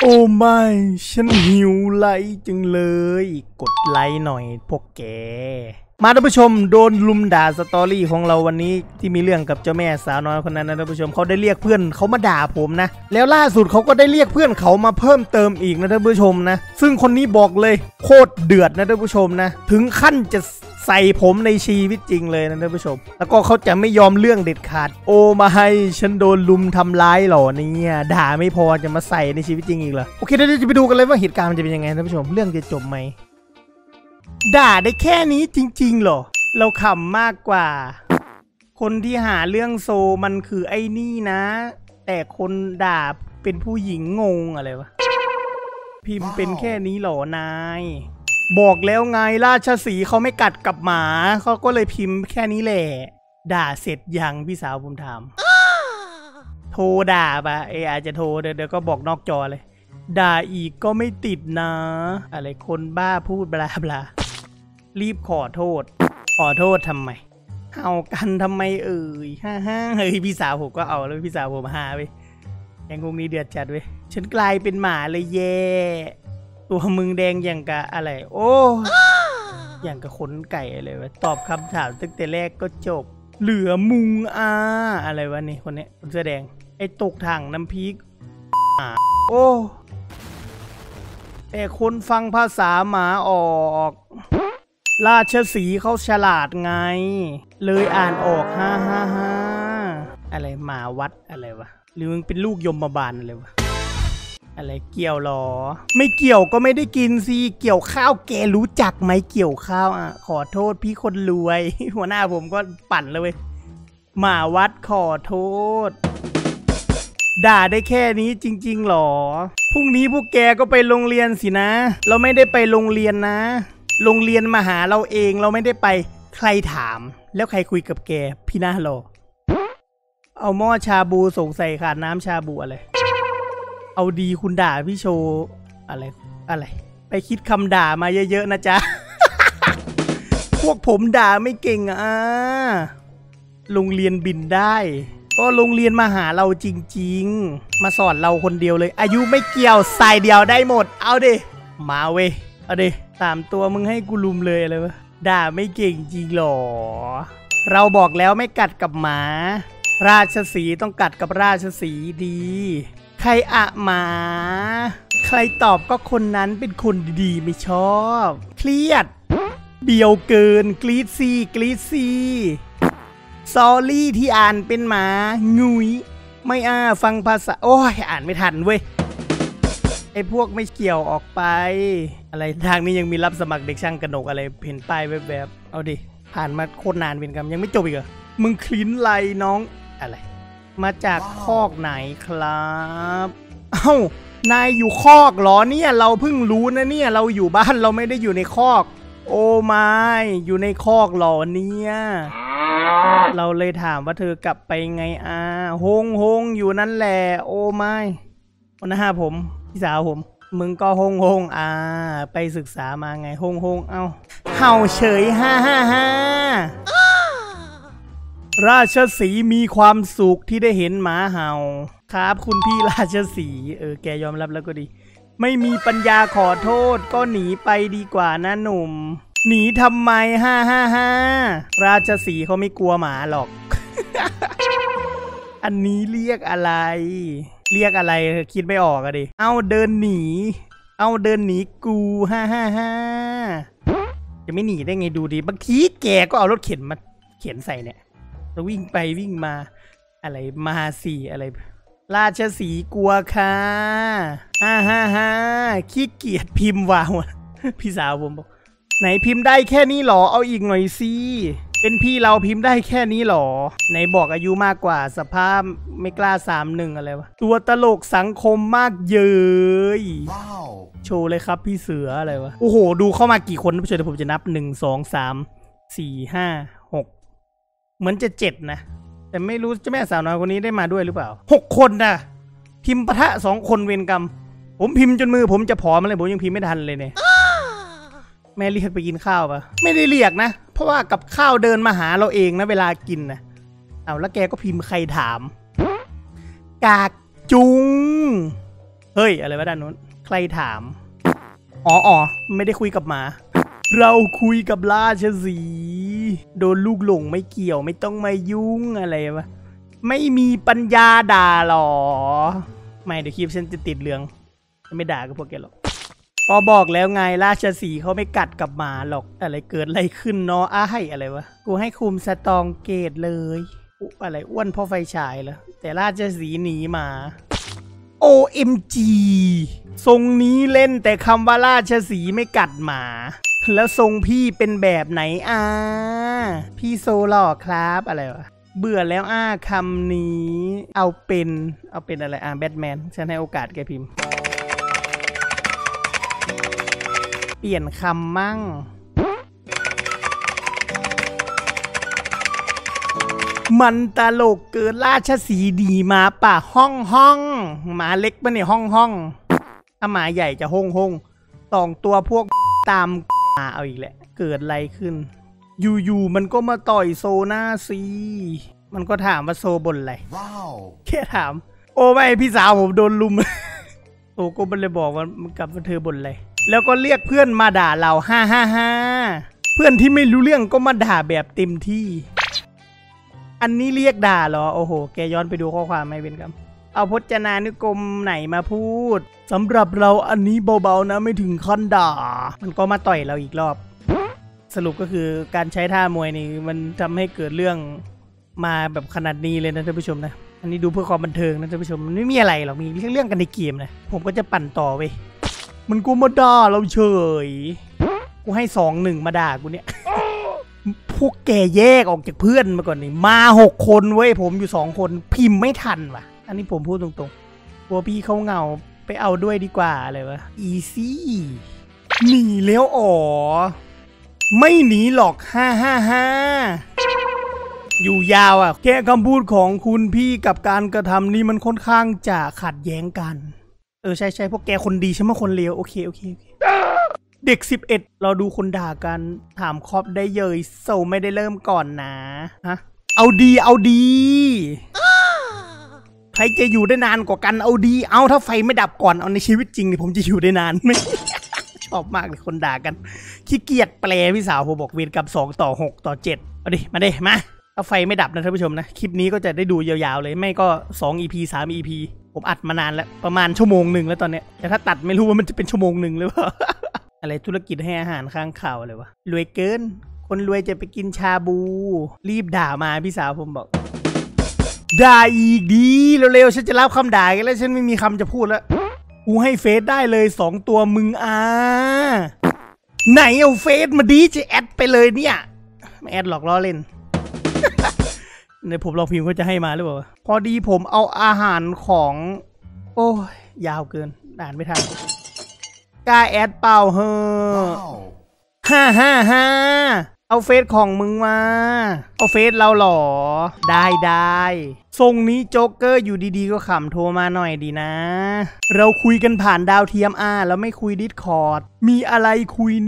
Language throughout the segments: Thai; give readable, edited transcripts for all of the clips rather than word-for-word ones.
โอ้ไม่ฉันหิวไลค์จังเลยกดไลค์หน่อยพวกแกมาท่านผู้ชมโดนลุมด่าสตอรี่ของเราวันนี้ที่มีเรื่องกับเจ้าแม่สาวน้อยคนนั้นนะท่านผู้ชมเขาได้เรียกเพื่อนเขามาด่าผมนะแล้วล่าสุดเขาก็ได้เรียกเพื่อนเขามาเพิ่มเติมอีกนะท่านผู้ชมนะซึ่งคนนี้บอกเลยโคตรเดือดนะท่านผู้ชมนะถึงขั้นจะใส่ผมในชีวิตจริงเลยนะท่านผู้ชมแล้วก็เขาจะไม่ยอมเรื่องเด็ดขาดโอ้มาให้ฉันโดนลุมทำร้ายหรอเนี่ยด่าไม่พอจะมาใส่ในชีวิตจริงอีกเหรอโอเคเดี๋ยวจะไปดูกันเลยว่าเหตุการณ์มันจะเป็นยังไงท่านผู้ชมเรื่องจะจบไหมด่าได้แค่นี้จริงๆหรอเราขำมากกว่าคนที่หาเรื่องโซมันคือไอ้นี่นะแต่คนด่าเป็นผู้หญิงงงอะไรวะพิมพ์เป็นแค่นี้หรอนายบอกแล้วไงราชสีห์เขาไม่กัดกับหมาเขาก็เลยพิมพ์แค่นี้แหละด่าเสร็จยังพี่สาวผมถามโทรด่าปะอาจจะโทรเดี๋ยวก็บอกนอกจอเลยด่าอีกก็ไม่ติดนะอะไรคนบ้าพูดบลาบลารีบขอโทษทำไมเอากันทำไมฮ่าเฮ้ยพี่สาวผมก็เอาแล้วพี่สาวผมหาไปยังคงนี้เดือดจัดเว้ยฉันกลายเป็นหมาเลยแย่ตัวมึงแดงอย่างกะอะไรโอ้อย่างกับขนไก่อะไรวะตอบคำถามตั้งแต่แรกก็จบเหลือมุงอะไรวะนี่คนนี้คนเสื้อแดงไอ้ตกถังน้ำพริกโอ้แต่คนฟังภาษาหมาออกราชสีห์เขาฉลาดไงเลยอ่านออกฮ่าอะไรหมาวัดอะไรวะหรือมึงเป็นลูกยมบาลอะไรวะอะไรเกี่ยวหรอไม่เกี่ยวก็ไม่ได้กินสิเกี่ยวข้าวแกรู้จักไหมเกี่ยวข้าวขอโทษพี่คนรวยหัวหน้าผมก็ปั่นเลยเว้ยหมาวัดขอโทษด่าได้แค่นี้จริงๆหรอพรุ่งนี้พวกแกก็ไปโรงเรียนสินะเราไม่ได้ไปโรงเรียนนะโรงเรียนมาหาเราเองเราไม่ได้ไปใครถามแล้วใครคุยกับแกพี่หน้าหรอเอาหม้อชาบูสงสัยขาดน้ำชาบูอะไรเอาดีคุณด่าพี่โชว์อะไรไปคิดคำด่ามาเยอะๆนะจ๊ะ พวกผมด่าไม่เก่งโรงเรียนบินได้ก็โรงเรียนมาหาเราจริงๆมาสอนเราคนเดียวเลยอายุไม่เกี่ยวสายเดียวได้หมดเอาดิมาเว้ยเอาดิ3 ตัวมึงให้กูลุมเลยอะไรวะด่าไม่เก่งจริงหรอเราบอกแล้วไม่กัดกับหมาราชสีห์ต้องกัดกับราชสีห์ดีใครหมาใครตอบก็คนนั้นเป็นคนดีไม่ชอบเครียดเบียวเกินกรีดซีซอรี่ที่อ่านเป็นหมางุยไม่ฟังภาษาโอ้ยอ่านไม่ทันเว้ยไอ้พวกไม่เกี่ยวออกไปอะไรทางนี้ยังมีรับสมัครเด็กช่างกระหนกอะไรเห็นป้ายแบบเอาดิผ่านมาโคตรนานเป็นกรรมยังไม่จบอีกเหรอมึงคลิ้นไลน้องอะไรมาจากคอกไหนครับเอ้านายอยู่คอกเหรอเนี่ยเราเพิ่งรู้นะเนี่ยเราอยู่บ้านเราไม่ได้อยู่ในคอกโอ้ไม่อยู่ในคอกเหรอเนี่ยเราเลยถามว่าเธอกลับไปไงฮงอยู่นั่นแหละโอ้ไม่นะฮะผมพี่สาวผมมึงก็ฮงไปศึกษามาไงฮงเอ้าเห่าเฉยฮ่าราชสีห์มีความสุขที่ได้เห็นหมาเห่าครับคุณพี่ราชสีห์แกยอมรับแล้วก็ดีไม่มีปัญญาขอโทษก็หนีไปดีกว่านะหนุ่มหนีทำไมฮ่าราชสีห์เขาไม่กลัวหมาหรอก อันนี้เรียกอะไรคิดไม่ออกอะดิเอาเดินหนีกูฮ่าจะไม่หนีได้ไงดูดิบางทีแกก็เอารถเข็นมาเข็นใส่เนี่ยแล้ววิ่งไปวิ่งมาอะไรมาสี่อะไรราชสีห์กลัวค่ะฮ่าขี้เกียจพิมพ์ว่าวพี่สาวผมบอกไหนพิมพ์ได้แค่นี้หรอเอาอีกหน่อยสิเป็นพี่เราพิมพ์ได้แค่นี้หรอไหนบอกอายุมากกว่าสภาพไม่กล้า31อะไรวะตัวตลกสังคมมากเย้ยโชว์เลยครับพี่เสืออะไรวะโอ้โหดูเข้ามากี่คนผู้ชมเดี๋ยวผมจะนับ1 2 3 4 5 6เหมือนจะ7นะแต่ไม่รู้เจ้าแม่สาวน้อยคนนี้ได้มาด้วยหรือเปล่า6 คนนะพิมพ์ปะทะ2 คนเวรกรรมผมพิมพ์จนมือผมจะผอมเลยผมยังพิมพ์ไม่ทันเลยเนี่ยแม่เรียกไปกินข้าวปะไม่ได้เรียกนะเพราะว่ากับข้าวเดินมาหาเราเองนะเวลากินนะเอาแล้วแกก็พิมพ์ใครถามกากจุงเฮ้ยอะไรวะด้านนู้นใครถามอ๋อไม่ได้คุยกับหมาเราคุยกับราชสีห์โดนลูกหลงไม่เกี่ยวไม่ต้องมายุ่งอะไรวะไม่มีปัญญาด่าหรอไม่เดี๋ยวคลิปฉันจะติดเรื่องไม่ด่ากับพวกแกหรอกก็บอกแล้วไงราชสีห์เขาไม่กัดกับหมาหรอกอะไรเกิดอะไรขึ้นเนาะให้อะไรวะกูให้คุมสตองเกตเลยอะไรอ้วนเพราะไฟฉายเหรอแต่ราชสีห์หนีมา OMG ทรงนี้เล่นแต่คำว่าราชสีห์ไม่กัดหมาแล้วทรงพี่เป็นแบบไหนพี่โซหล่อครับอะไรวะเบื่อแล้วคำนี้เอาเป็นอะไรแบทแมนฉันให้โอกาสแกพิมพ์เปลี่ยนคำมั่งมันตลกเกินราชสีห์ดีมาป่ะห้องหมาเล็กปะเนี่ยห้องถ้าหมาใหญ่จะห้องตองตัวพวกตามเอาอีกแหละเกิดอะไรขึ้นอยู่มันก็มาต่อยโซน่าซีมันก็ถามว่าโซบ่นอะไรว้าวแค่ถามโอ้ไม่พี่สาวผมโดนลุมโซก็มันเลยบอกว่ามันกับเธอบ่นอะไรแล้วก็เรียกเพื่อนมาด่าเรา555เพื่อนที่ไม่รู้เรื่องก็มาด่าแบบเต็มที่อันนี้เรียกด่าเหรอโอ้โหแกย้อนไปดูข้อความไม่เป็นครับเอาพจนานุกรมไหนมาพูดสำหรับเราอันนี้เบาๆนะไม่ถึงขั้นด่ามันก็มาต่อยเราอีกรอบสรุปก็คือการใช้ท่ามวยนี่มันทำให้เกิดเรื่องมาแบบขนาดนี้เลยนะท่านผู้ชมนะอันนี้ดูเพื่อความบันเทิงนะท่านผู้ชมมันไม่มีอะไรหรอกมีเรื่องกันในเกมนะผมก็จะปั่นต่อไปมันกูมาด่าเราเฉยกูให้2-1มาด่ากูเนี่ยพวกแกแยกออกจากเพื่อนมาก่อนนี่มา6คนเว้ยผมอยู่2คนพิมพ์ไม่ทันว่ะอันนี้ผมพูดตรงๆกลัวพี่เขาเหงาไปเอาด้วยดีกว่าอะไรวะอีซี่หนีแล้วไม่หนีหรอก555อยู่ยาวแค่คำพูดของคุณพี่กับการกระทำนี้มันค่อนข้างจะขัดแย้งกันใช่พวกแกคนดีใช่ไหมคนเลวโอเคเด็ก11เราดูคนด่ากันถามครอบได้เยยโซไม่ได้เริ่มก่อนนะฮะเอาดีใครจะอยู่ได้นานกว่ากันเอาดีเอาถ้าไฟไม่ดับก่อนเอาในชีวิตจริงนี่ผมจะอยู่ได้นานไหม ชอบมากเลยคนด่ากันขี้เกียจแปลพี่สาวผมบอกเวรกรรม2/6/7เอาดิมาถ้าไฟไม่ดับนะท่านผู้ชมนะคลิปนี้ก็จะได้ดูยาวๆเลยไม่ก็2 EP 3 EP ผมอัดมานานแล้วประมาณ1 ชั่วโมงแล้วตอนเนี้ยแต่ถ้าตัดไม่รู้ว่ามันจะเป็น1 ชั่วโมงหรือเปล่า อะไรธุรกิจให้อาหารข้างข่าวอะไรวะรวยเกินคนรวยจะไปกินชาบูรีบด่ามาพี่สาวผมบอกด่าอีกดีเร็วๆฉันจะรับคำด่ากันแล้วฉันไม่มีคำจะพูดแล้วกูให้เฟซได้เลย2 ตัวมึงไหนเอาเฟซมาดีจะแอดไปเลยเนี่ยไม่แอดหรอกล้อเล่น ในผมลองพิมพ์ก็จะให้มาหรือเปล่าพอดีผมเอาอาหารของโอ้ยยาวเกินอ่านไม่ทันกล้าแอดเปล่าเฮ้อ555เอาเฟซของมึงมาเอาเฟซเราหรอได้ทรงนี้โจ๊กเกอร์อยู่ดีๆก็ขำโทรมาหน่อยดีนะเราคุยกันผ่านดาวเทียมแล้วไม่คุยดิสคอร์ดมีอะไรคุย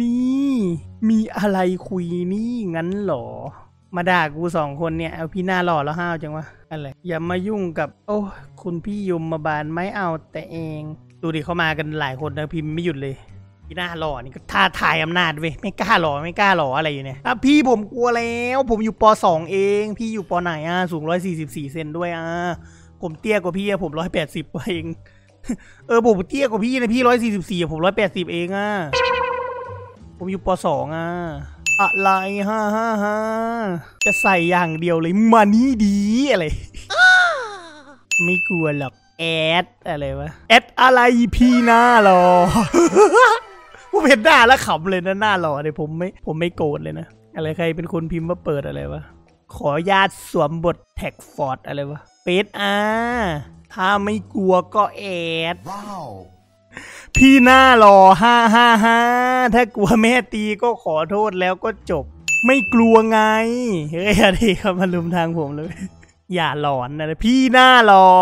นี่งั้นหรอมาด่ากู2 คนเนี่ยเอาพี่หน้าหล่อแล้วห้าวจังวะอะไรอย่ามายุ่งกับโอ้คุณพี่ยมมาบานไม่เอาแต่เองดูดิเขามากันหลายคนนะพิมพ์ไม่หยุดเลยพี่หน้าหล่อนี่ก็ท้าทายอำนาจเว้ยไม่กล้าหล่ออะไรอยู่เนี่ยพี่ผมกลัวแล้วผมอยู่ป.2เองพี่อยู่ป.ไหนสูง144 เซนด้วยผมเตี้ยกว่าพี่ผม180กว่าเองผมเตี้ยกว่าพี่นะพี่144ผม180เองผมอยู่ป.2อะไรจะใส่อย่างเดียวเลยมานี่ดีอะไร ไม่กลัวหรอกแอดอะไรวะแอดอะไรพี่หน้าหรอ ผมเห็นหน้าแล้วขำเลยนะหน้าหล่อเนี่ยผมไม่โกรธเลยนะอะไรใครเป็นคนพิมพ์มาเปิดอะไรวะขอญาตสวมบทแท็กฟอร์ดอะไรวะเฟซถ้าไม่กลัวก็แอดพี่หน้าหล่อ555ถ้ากลัวแม่ตีก็ขอโทษแล้วก็จบไม่กลัวไงเฮ้ยอะไรครับมาลุมทางผมเลยอย่าหลอนนะพี่หน้าหล่อ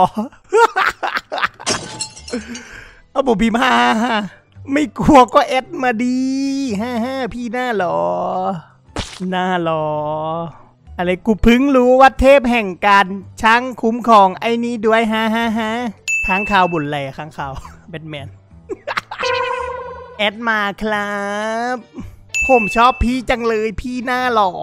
เอาผมพิมพ์ไม่กลัวก็แอดมาดีพี่หน้าหล่ออะไรกูเพิ่งรู้ว่าเทพแห่งการช้างคุ้มครองไอ้นี้ด้วยค้างข่าวบุญอะไรค้างข่าวแบทแมน แอดมาครับ ผมชอบพี่จังเลยพี่หน้าหล่อ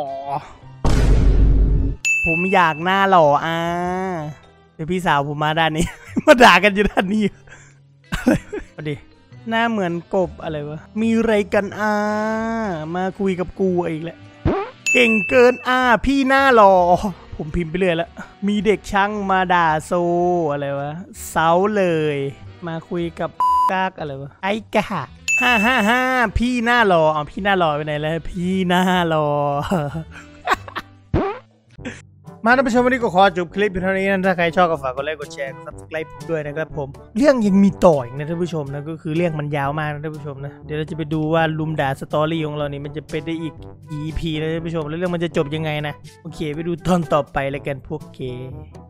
ผมอยากหน้าหล่อเดี๋ยวพี่สาวผมมาด้านนี้ มาด่ากันอยู่ด้านนี้อะไรดิหน้าเหมือนกบอะไรวะมีอะไรกันมาคุยกับกูอีกแล้วเก่งเกินพี่หน้าหล่อผมพิมพ์ไปเรื่อยแล้วมีเด็กช่างมาด่าโซอะไรวะเซาเลยมาคุยกับกากอะไรวะไอ้กะ555พี่หน้าหล่อพี่หน้าหล่อไปไหนแล้วพี่หน้าหล่อ มาท่านผู้ชมวันนี้ก็ขอจบคลิปเพียงเท่านี้นะถ้าใครชอบก็ฝากกดไลค์กดแชร์กด subscribe ด้วยนะครับผมเรื่องยังมีต่ออีกนะท่านผู้ชมนะก็คือเรื่องมันยาวมากนะท่านผู้ชมนะเดี๋ยวเราจะไปดูว่าลุมด่าสตอรี่ของเรานี่มันจะเป็นได้อีก EP นะท่านผู้ชมแล้วเรื่องมันจะจบยังไงนะโอเคไปดูตอนต่อไปแล้วกันพวกเก